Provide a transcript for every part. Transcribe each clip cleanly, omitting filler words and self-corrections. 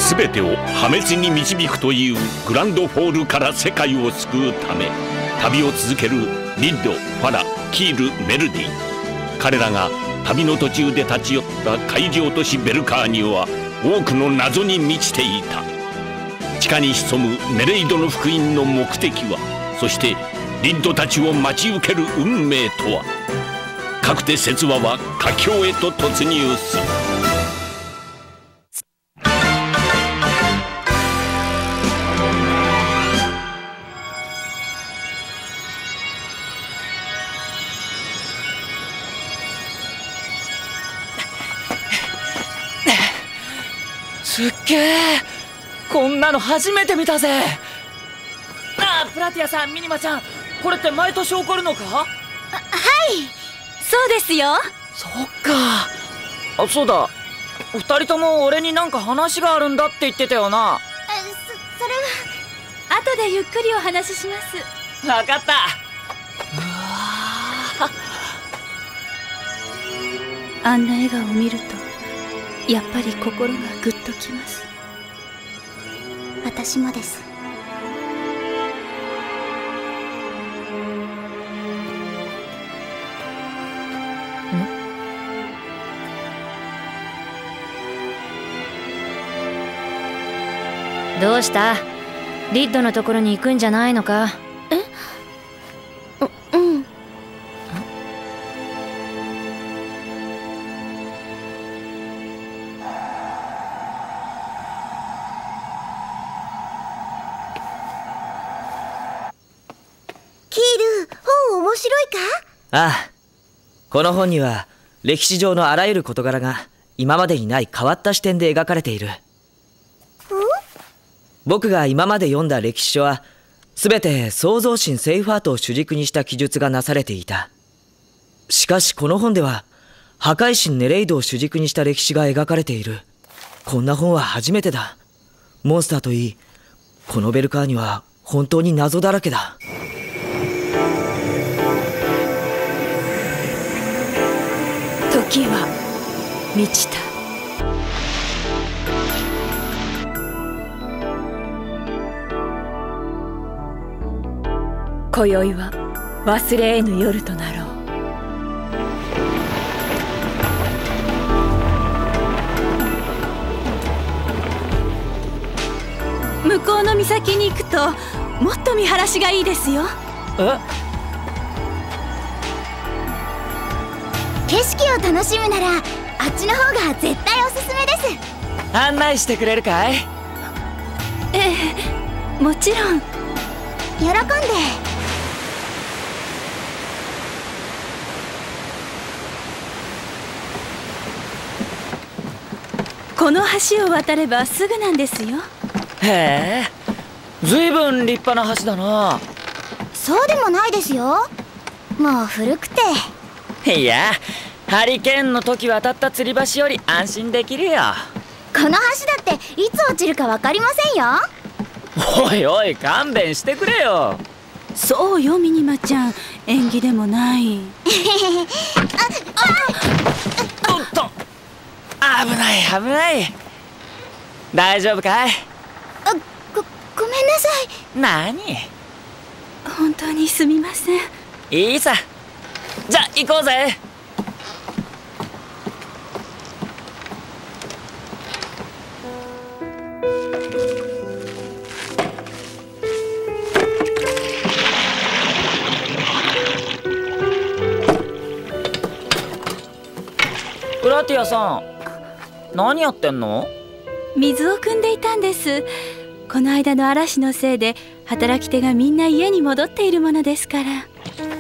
全てを破滅に導くというグランドフォールから世界を救うため旅を続けるリッド、ファラ、キール、メルディ。彼らが旅の途中で立ち寄った海上都市ベルカーニュは多くの謎に満ちていた。地下に潜むネレイドの福音の目的は、そしてリッドたちを待ち受ける運命とは。かくて説話は佳境へと突入する。 すっげえ、こんなの初めて見たぜ。ああ、プラティアさん、ミニマちゃん、これって毎年起こるのか？ はい、そうですよ。 そっか。あ、そうだ、二人とも俺になんか話があるんだって言ってたよな。 それは後でゆっくりお話しします。 分かった。 あんな笑顔を見るとやっぱり心がグッときます。私もです。 どうした？リッドのところに行くんじゃないのか？ うん。キール、本面白いか？ ああ、この本には歴史上のあらゆる事柄が今までにない変わった視点で描かれている。僕が今まで読んだ歴史書は全て創造神セイファートを主軸にした記述がなされていた。しかしこの本では破壊神ネレイドを主軸にした歴史が描かれている。こんな本は初めてだ。モンスターといい、このベルカーには本当に謎だらけだ。 時は満ちた。今宵は忘れ得ぬ夜となろう。向こうの岬に行くともっと見晴らしがいいですよ。景色を楽しむならあっちの方が絶対おすすめです。 案内してくれるかい？ ええ、もちろん。喜んで。この橋を渡ればすぐなんですよ。 へえ、ずいぶん立派な橋だな。 そうでもないですよ。もう古くて。 いや、ハリケーンの時渡った吊り橋より安心できるよ。 この橋だっていつ落ちるか分かりませんよ。 おいおい、勘弁してくれよ。 そうよ、ミニマちゃん、縁起でもない。 おっと、危ない危ない。大丈夫かい？ ごめんなさい。 何？ 本当にすみません。 いいさ、じゃ行こうぜ。プラティアさん、何やってんの？ 水を汲んでいたんです。この間の嵐のせいで働き手がみんな家に戻っているものですから。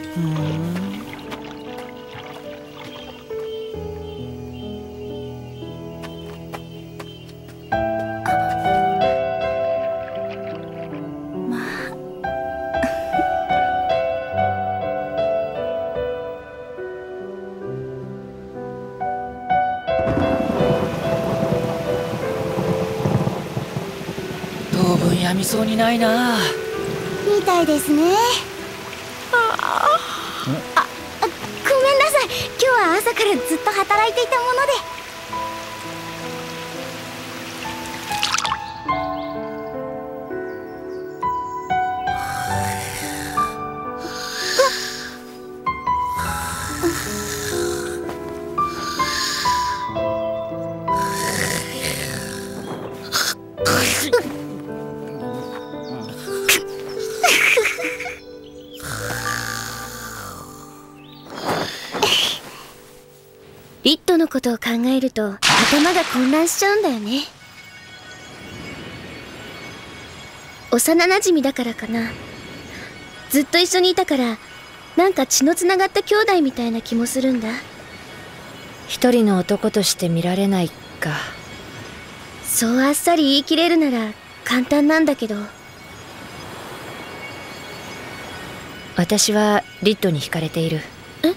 当分やみそうにないな。 みたいですね。ごめんなさい。今日は朝からずっと働いていたもので。 リッドのことを考えると頭が混乱しちゃうんだよね。幼なじみだからかな。ずっと一緒にいたからなんか血のつながった兄弟みたいな気もするんだ。 一人の男として見られないか。 そうあっさり言い切れるなら簡単なんだけど。 私はリッドに惹かれている。 え？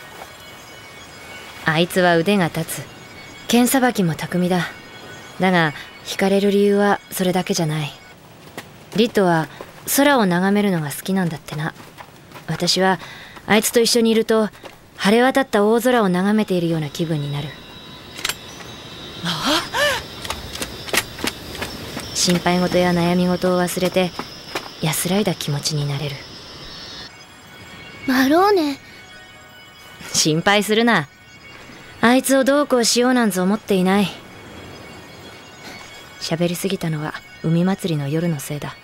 あいつは腕が立つ。剣さばきも巧みだ。だが惹かれる理由はそれだけじゃない。リッドは空を眺めるのが好きなんだってな。私はあいつと一緒にいると晴れ渡った大空を眺めているような気分になる。心配事や悩み事を忘れて安らいだ気持ちになれる。 マローネ。 心配するな。あいつをどうこうしようなんて思っていない。喋りすぎたのは海祭りの夜のせいだ。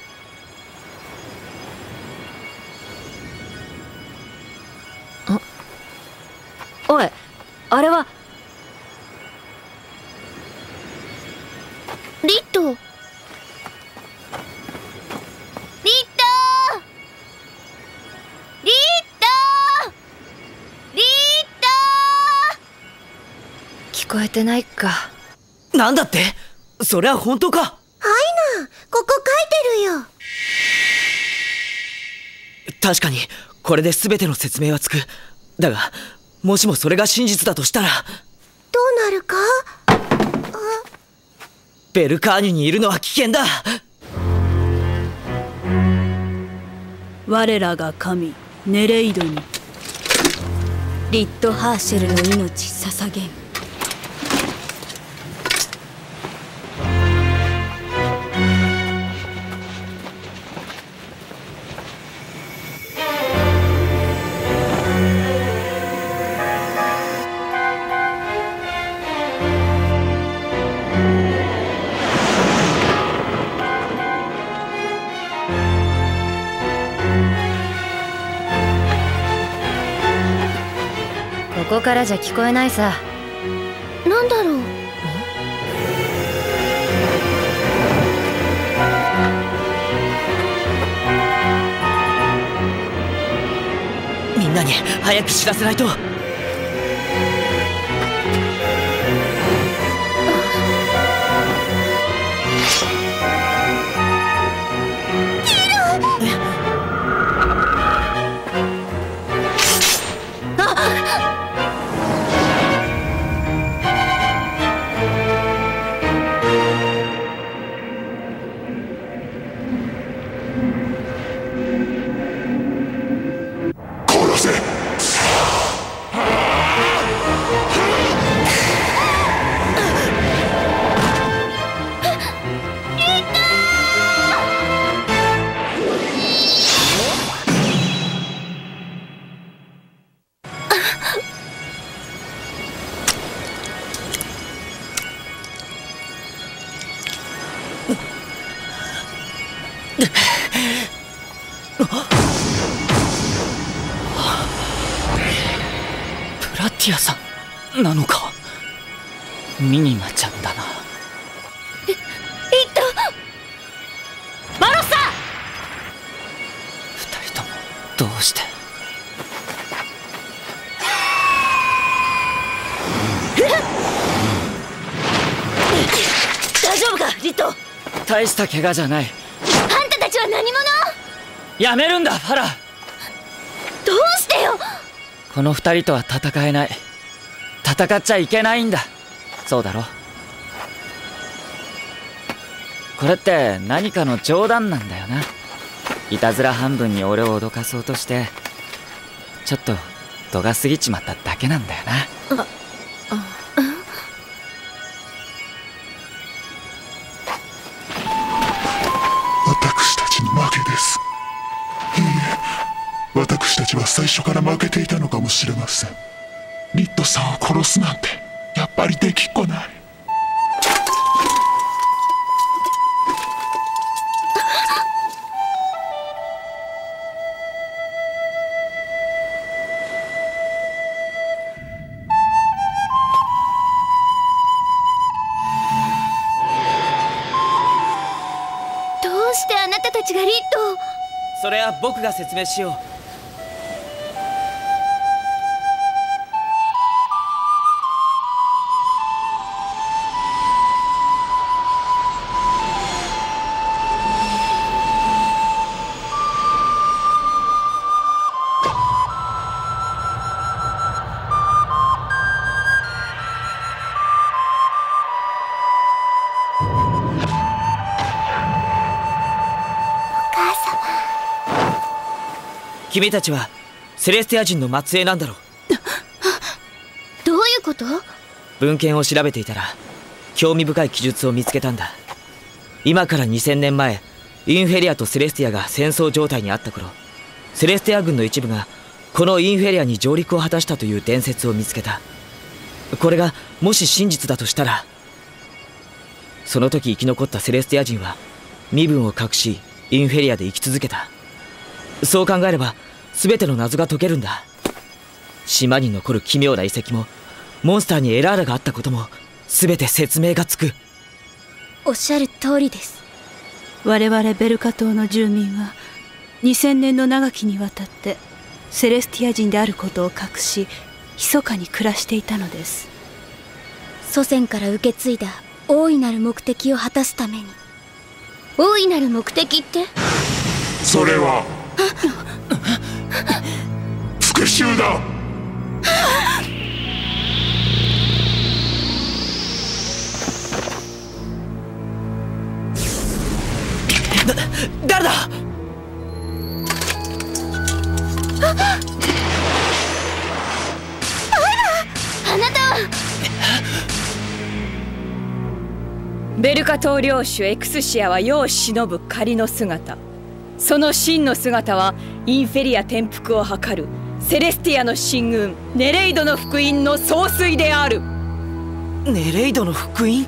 おい、あれは。 リッド。リッド。リッド。リッド。 聞こえてないか。 なんだって？それは本当か？ はいな、ここ書いてるよ。 確かにこれで全ての説明はつく。だがもしもそれが真実だとしたらどうなるか？ ベルカーニュにいるのは危険だ。 我らが神ネレイドにリッド・ハーシェルの命捧げん。 ここからじゃ聞こえないさ。 なんだろう。 みんなに早く知らせないと。 プラティアさんなのか。ミニマちゃんだな。 リッド。マロサ。 二人ともどうして。 大丈夫かリッド。 大した怪我じゃない。 あんたたちは何者？ やめるんだファラ。 どうしてよ。 この二人とは戦えない。戦っちゃいけないんだ。そうだろ。これって何かの冗談なんだよな。いたずら半分に俺を脅かそうとしてちょっと度が過ぎちまっただけなんだよな。 私たちの負けです。いいえ、私たちは最初から負けていたのかもしれません。リッドさんを殺すなんてやっぱりできっこない。 たたちがリッドを。 それは僕が説明しよう。君たちはセレスティア人の末裔なんだろう。 どういうこと？ 文献を調べていたら興味深い記述を見つけたんだ。今から2000年前、インフェリアとセレスティアが戦争状態にあった頃、セレスティア軍の一部がこのインフェリアに上陸を果たしたという伝説を見つけた。これがもし真実だとしたら、その時生き残ったセレスティア人は身分を隠しインフェリアで生き続けた。そう考えれば全ての謎が解けるんだ。島に残る奇妙な遺跡もモンスターにエラーラがあったことも全て説明がつく。 おっしゃる通りです。 我々ベルカ島の住民は2000年の長きにわたってセレスティア人であることを隠し密かに暮らしていたのです。 祖先から受け継いだ大いなる目的を果たすために。大いなる目的って？ それは復讐だ。 誰だ？ あなたはベルカ島領主エクスシアは世を忍ぶ仮の姿。その真の姿はインフェリア転覆を図るセレスティアの親軍ネレイドの福音の総帥である。 ネレイドの福音？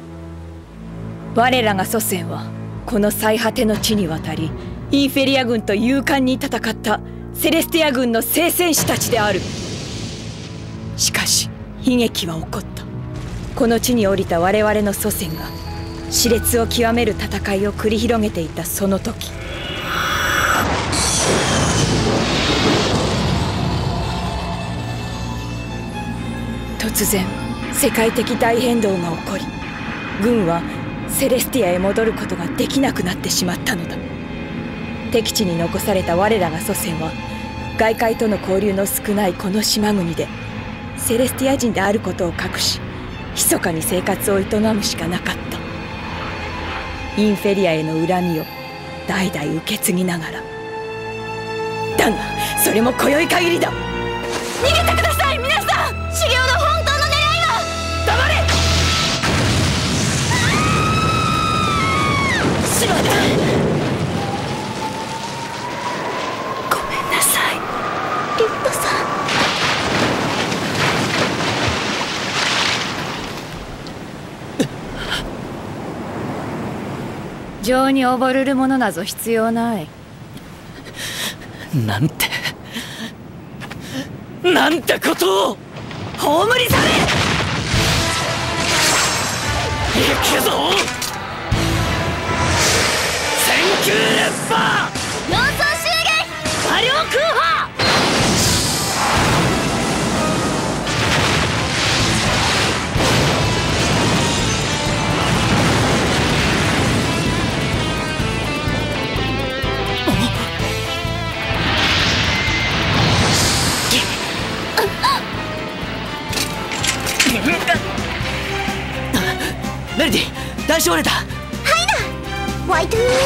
我らが祖先はこの最果ての地に渡りインフェリア軍と勇敢に戦ったセレスティア軍の聖戦士たちである。しかし悲劇は起こった。この地に降りた我々の祖先が熾烈を極める戦いを繰り広げていたその時、突然世界的大変動が起こり、軍はセレスティアへ戻ることができなくなってしまったのだ。敵地に残された我らが祖先は外界との交流の少ないこの島国でセレスティア人であることを隠し密かに生活を営むしかなかった。インフェリアへの恨みを代々受け継ぎながら。だがそれも今宵限りだ。逃げてください皆さん。 資料の本当の狙いは。 黙れ。しまった。 ごめんなさいリッドさん。 情に溺れるものなぞ必要ない。 なんてことを。 葬り去れ。 行くぞ千球熱波四層襲撃馬良空破。 メルディ、大将折れた。 ワイトゥーインウン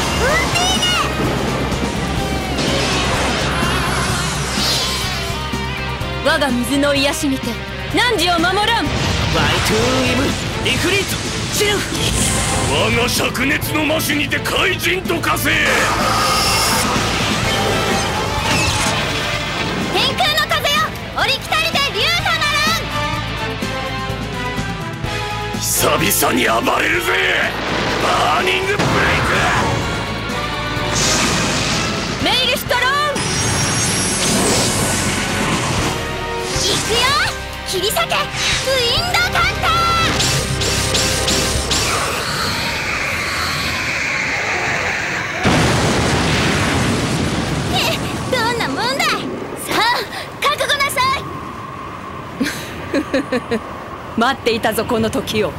我が水の癒しにて汝を守らん。 ワイトゥーイムリフリートシルフ。 我が灼熱の魔手にて怪人と化せ。 天空の風よ降りきたりで竜とならん。 久々に暴れるぜバーニングブレイク。 メイルストローン。 行くよ切り裂けウィンドカンター。 待っていたぞこの時を。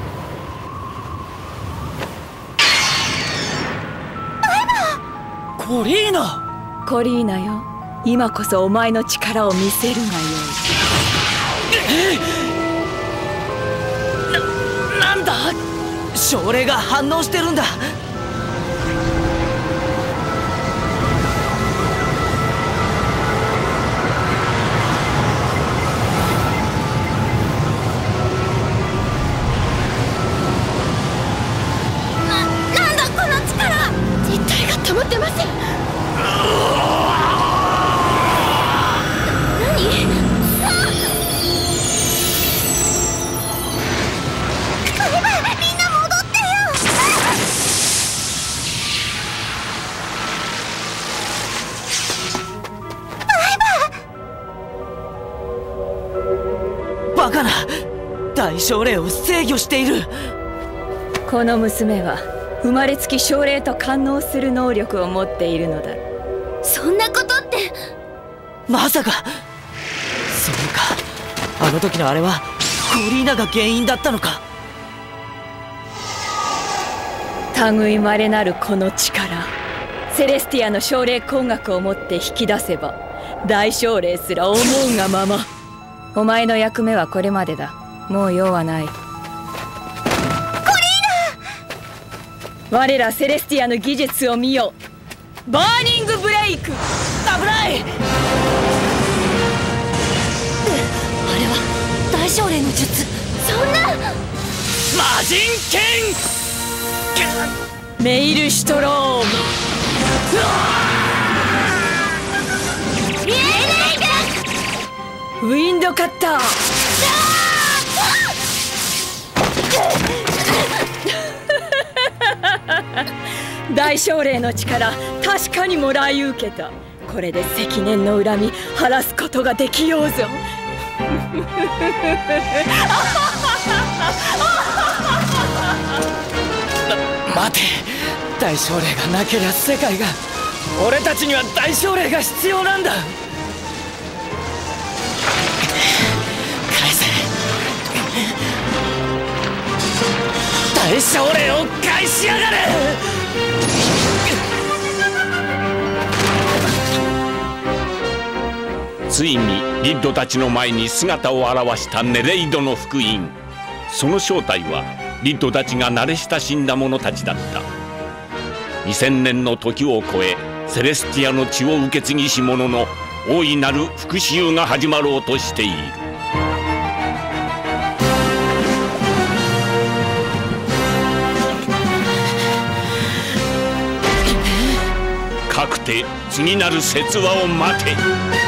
コリーナ。 コリーナよ、今こそお前の力を見せるがよい。なんだ、症例が反応してるんだ。 なんだこの力、実体が保ってません。 バカな、大奨励を制御している。 この娘は生まれつき奨励と感応する能力を持っているのだ。 そんなことって。 まさか。そうか、あの時のあれはコリーナが原因だったのか。 類まれなるこの力、セレスティアの奨励工学をもって引き出せば大奨励すら思うがまま。お前の役目はこれまでだ。もう用はない。コリーナ！我らセレスティアの技術を見よ。バーニングブレイク。危ない。 あれは大奨励の術。 そんな。 魔人剣。 メイルシュトローム。ウィンドカッター。大奨励の力、確かにもらい受けた。これで積年の恨み晴らすことができようぞ。 待て、大奨励がなけりゃ世界が。俺たちには大奨励が必要なんだ。返せ。大奨励を返しやがれ。 ついにリッドたちの前に姿を現したネレイドの福音。その正体はリッドたちが慣れ親しんだ者たちだった。2000年の時を超えセレスティアの血を受け継ぎし者の大いなる復讐が始まろうとしている。かくて次なる説話を待て。